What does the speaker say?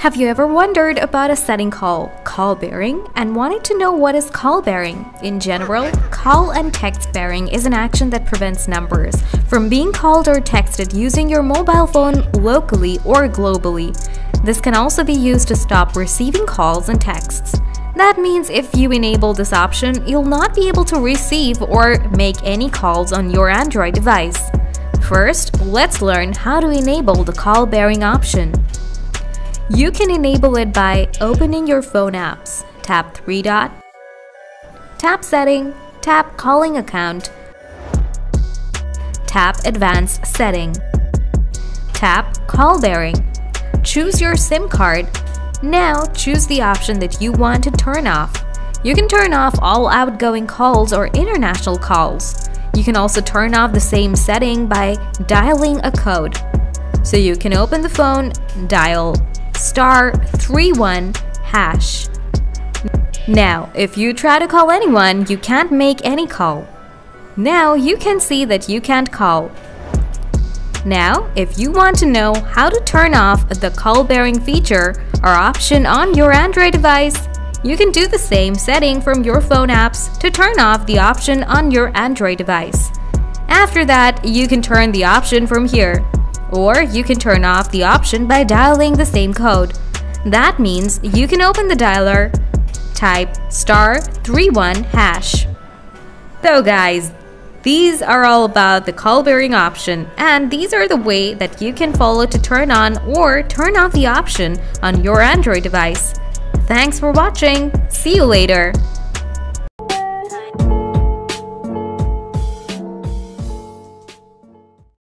Have you ever wondered about a setting called call bearing and wanted to know what is call bearing? In general, call and text bearing is an action that prevents numbers from being called or texted using your mobile phone locally or globally. This can also be used to stop receiving calls and texts. That means if you enable this option, you'll not be able to receive or make any calls on your Android device. First, let's learn how to enable the call bearing option. You can enable it by opening your phone apps. Tap 3 dot, tap Setting, tap Calling Account, tap Advanced Setting, tap Call Bearing. Choose your SIM card. Now choose the option that you want to turn off. You can turn off all outgoing calls or international calls. You can also turn off the same setting by dialing a code. So you can open the phone, dial *31#. Now, if you try to call anyone, you can't make any call. Now you can see that you can't call. Now, if you want to know how to turn off the call bearing feature or option on your Android device, you can do the same setting from your phone apps to turn off the option on your Android device. After that, you can turn the option from here. Or you can turn off the option by dialing the same code. That means you can open the dialer, type *31#. So guys, these are all about the call bearing option, and these are the way that you can follow to turn on or turn off the option on your Android device. Thanks for watching. See you later.